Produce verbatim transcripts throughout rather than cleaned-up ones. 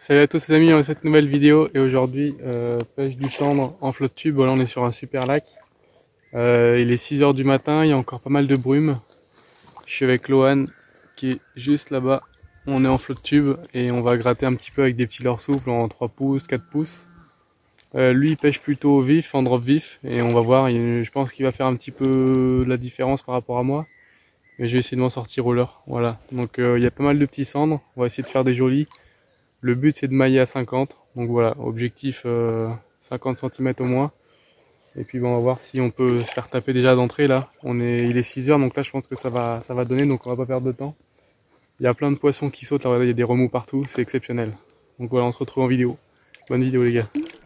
Salut à tous les amis, dans cette nouvelle vidéo et aujourd'hui euh, pêche du cendre en flotte tube. Voilà, on est sur un super lac. Euh, il est six heures du matin, il y a encore pas mal de brume. Je suis avec Lohan qui est juste là-bas. On est en flotte tube et on va gratter un petit peu avec des petits leurres souples en trois pouces, quatre pouces. Euh, lui il pêche plutôt au vif, en drop vif, et on va voir, je pense qu'il va faire un petit peu la différence par rapport à moi. Mais je vais essayer de m'en sortir au leurre. Voilà, donc euh, il y a pas mal de petits cendres, on va essayer de faire des jolis. Le but c'est de mailler à cinquante, donc voilà, objectif euh, cinquante centimètres au moins. Et puis bon, on va voir si on peut se faire taper déjà d'entrée là. On est, il est six heures, donc là je pense que ça va, ça va donner, donc on va pas perdre de temps. Il y a plein de poissons qui sautent, là regardez, il y a des remous partout, c'est exceptionnel. Donc voilà, on se retrouve en vidéo. Bonne vidéo les gars.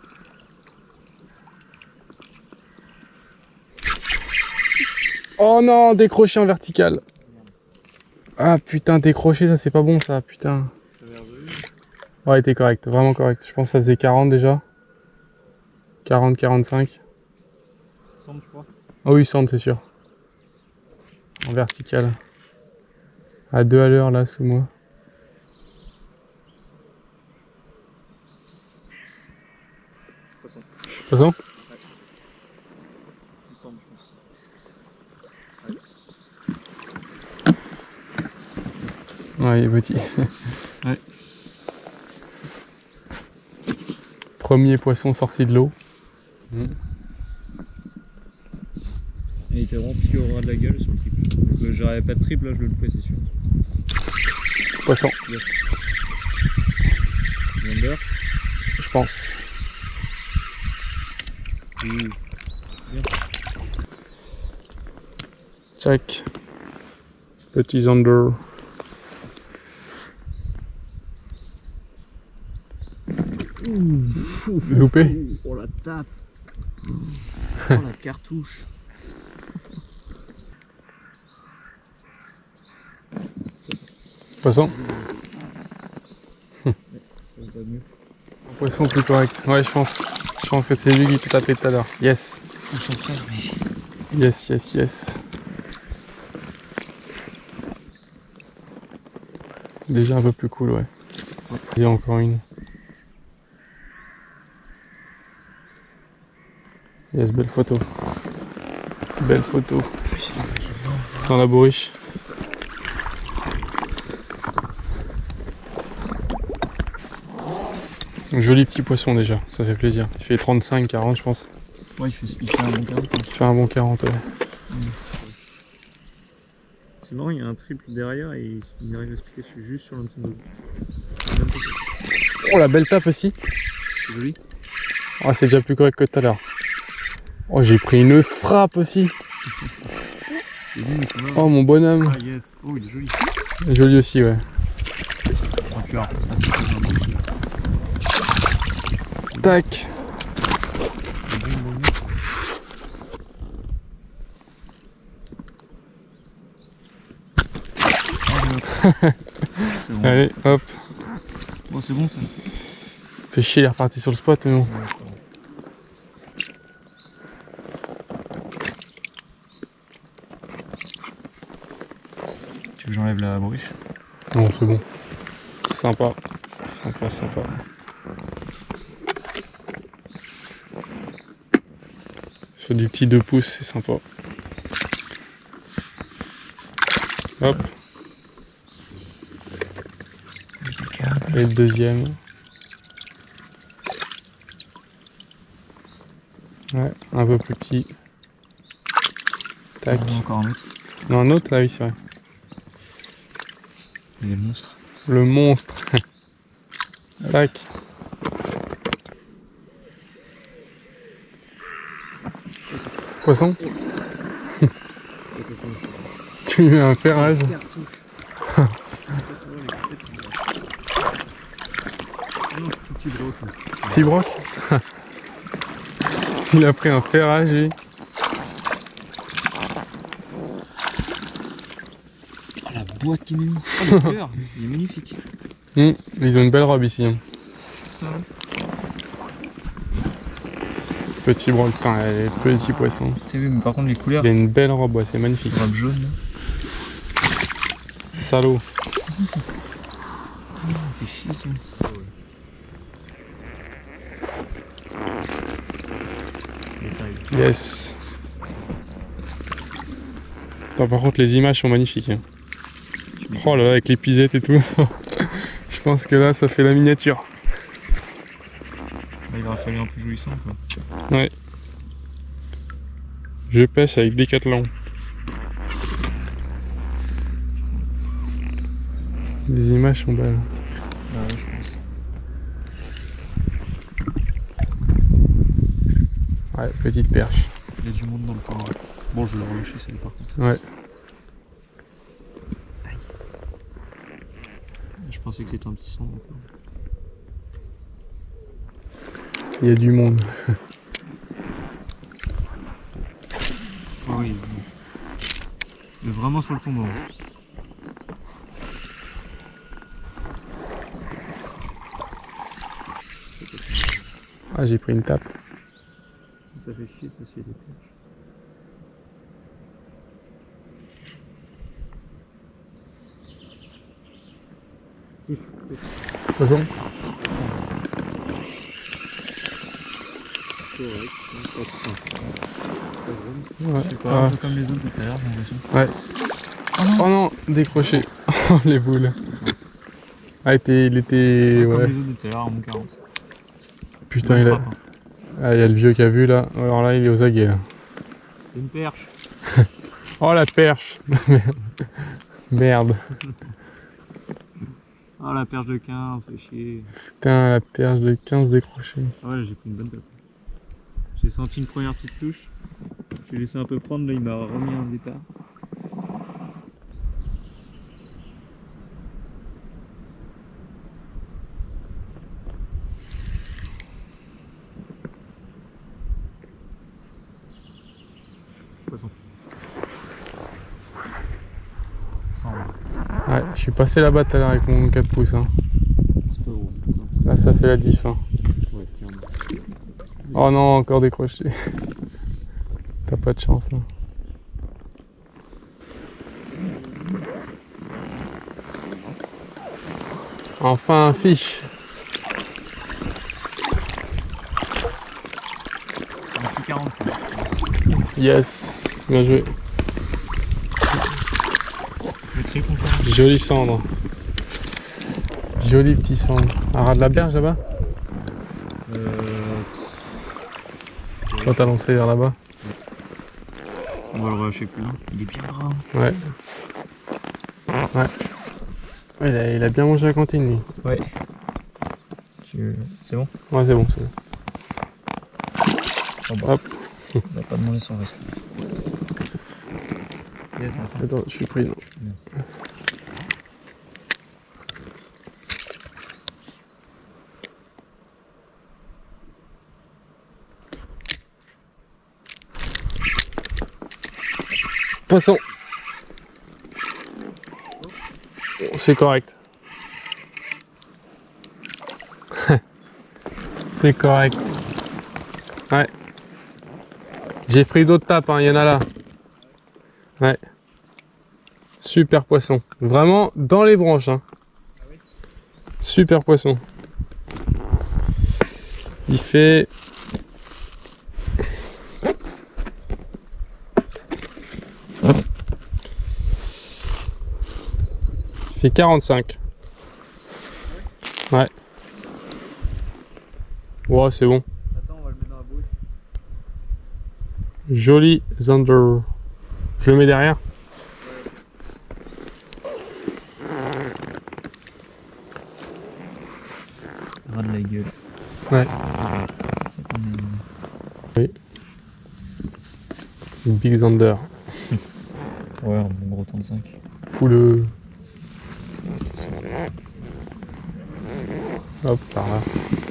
Oh non, décroché en vertical. Ah putain, décroché, ça c'est pas bon ça, putain. Ouais, t'es correct, vraiment correct. Je pense que ça faisait quarante déjà. quarante, quarante-cinq. Centre, je crois. Ah oui, centre, c'est sûr. En vertical. À deux à l'heure là, sous moi. Poisson. Poisson ? Ouais. Il semble, je pense. Ouais. Ouais, il est petit. Ouais. Premier poisson sorti de l'eau. Mmh. Et il était rempli au ras de la gueule sur le triple. Euh, J'aurais pas de triple, là je le loupais, c'est sûr. Poisson. Yes. Wonder. Je pense. Oui. Bien. Check. Petit zander. Loupé. Oh la tape. Oh la cartouche. Poisson. Ouais, ça va mieux. Poisson plus correct. Ouais, je pense. Je pense que c'est lui qui t'a tapé tout à l'heure. Yes. Yes, yes, yes. Déjà un peu plus cool, ouais. Il y a encore une. Yes, belle photo. Belle photo. Dans la bourriche. Joli petit poisson déjà, ça fait plaisir. Il fait trente-cinq, quarante je pense. Ouais, il fait, il fait un bon quarante. Il fait un bon quarante, ouais. Mmh. C'est marrant, il y a un triple derrière et il arrive à se piquer juste sur l'hameçon de l'eau. Oh la belle tape aussi. C'est joli. Ah, c'est déjà plus correct que tout à l'heure. Oh, j'ai pris une frappe aussi. C'est bon, ça va. Oh mon bonhomme. Ah yes, oh il est joli. Joli aussi, ouais. Oh, cœur. Ah, c'est pas un bon. Tac. Bon. Allez, hop. Bon, c'est bon ça. Fait chier, il est reparti sur le spot, mais bon. Tu veux que j'enlève la bourriche? Non, c'est bon. Sympa. Sympa, sympa. Sur du petit deux pouces, c'est sympa. Hop. Et le deuxième. Ouais, un peu plus petit. Tac. Ah, encore un autre. Non, un autre là, oui, c'est vrai. Il est monstre. Le monstre. Tac. Poisson. Tu lui mets un ferrage. Petit broc. Il a pris un ferrage lui. Oh la boîte qu'il m'a mis. Oh le cœur, il est magnifique. Mmh, ils ont une belle robe ici. Hein. Petit broc, putain, les petits poissons. T'as vu, mais par contre les couleurs. Il a une belle robe, ouais, c'est magnifique. Robe jaune là. Salaud. Oh, c'est chier ça. Et ça arrive. Yes. Attends, par contre, les images sont magnifiques. Hein. Oh là là, avec les pisettes et tout. Je pense que là, ça fait la miniature. Là, il va falloir un peu jouissant quoi. Ouais. Je pêche avec Decathlon. Les images sont belles. Ah ouais, je pense. Ouais, petite perche. Il y a du monde dans le coin. Bon, je vais le relâcher celle par contre. Ouais. Je pensais que c'était un petit son. Donc... Il y a du monde. Ah oui. Mais vraiment sur le tombant. Ah, j'ai pris une tape. Ça fait chier, ça c'est des perches. Poisson. Correct, pas Ouais. Je sais pas, Ah. un peu comme les autres tout à l'heure, j'ai l'impression. Ouais. Oh non, Oh non, décroché. Oh, les boules. Ah, il était... Il était... Comme Ouais. les autres de tout à l'heure, en mon quarante. Putain, Bonne il a... frappe, hein. Ah, il y a le vieux qui a vu là. Alors là, il est aux aguets là. C'est une perche. Oh, la perche. Merde. Oh la perche de quinze, fait chier. Putain, la perche de quinze décrochée. Ah ouais, j'ai pris une bonne tape. J'ai senti une première petite touche. Je l'ai laissé un peu prendre, là il m'a remis un départ. Poisson. cent. Ouais, je suis passé là-bas tout à l'heure avec mon quatre pouces. Hein. C'est pas gros. Là, ça fait la diff. Hein. Ouais, clairement. Oh non, encore décroché. T'as pas de chance là. Enfin un fiche. Un petit quarante-cinq. Yes, bien joué. Le triple encore. Joli cendre. Joli petit cendre. Un ras de la berge là-bas? Euh... Toi t'as lancé vers là-bas? On va le relâcher plus loin. Il est bien gras. Ouais. Ouais. Ouais, il, a, il a bien mangé la cantine lui. Ouais. Tu... C'est bon? Ouais, c'est bon, c'est bon. Oh, bah. Hop. On va pas demander son respect. Yes, attends. Attends, je suis pris. Non. Bien. Poisson. C'est correct. C'est correct. Ouais. J'ai pris d'autres tapes, hein, il y en a là. Ouais. Super poisson. Vraiment dans les branches. Hein. Super poisson. Il fait... Il fait quarante-cinq. Ouais. Ouais, c'est bon. Attends, on va le mettre dans la bouche. Joli Zander. Je le mets derrière. Ras de la gueule. Ouais. C'est qu'on est... Oui. Big Zander. Ouais, un bon gros trente-cinq. Fouleux. Hop, par là.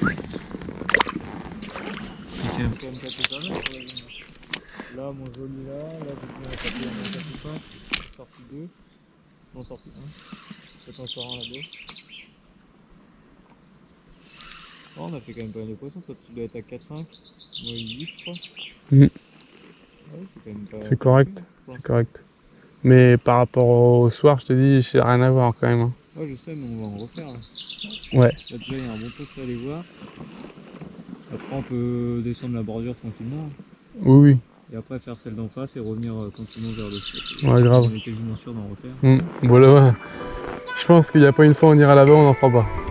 Ok. Là, mon joli là, là, j'ai pu en taper un quatre cinq, j'en sorti deux, j'en sorti un, peut-être en sort un là-bas. Oh, on a fait quand même pas mal de poissons, toi tu dois être à quatre cinq, moi huit je crois. Mm. Ouais, c'est quand même pas... C'est correct, c'est correct. Mais par rapport au soir, je te dis, j'ai rien à voir quand même. Hein. Ouais, je sais, mais on va en refaire là. Ouais. Là déjà, il y a un bon poste à aller voir. Après on peut descendre la bordure tranquillement. Oui, oui. Et après faire celle d'en face et revenir euh, tranquillement vers le spot. Ouais, grave. On est quasiment sûr d'en refaire. Mmh. Bon là, ouais. Je pense qu'il n'y a pas une fois on ira là-bas, on n'en fera pas.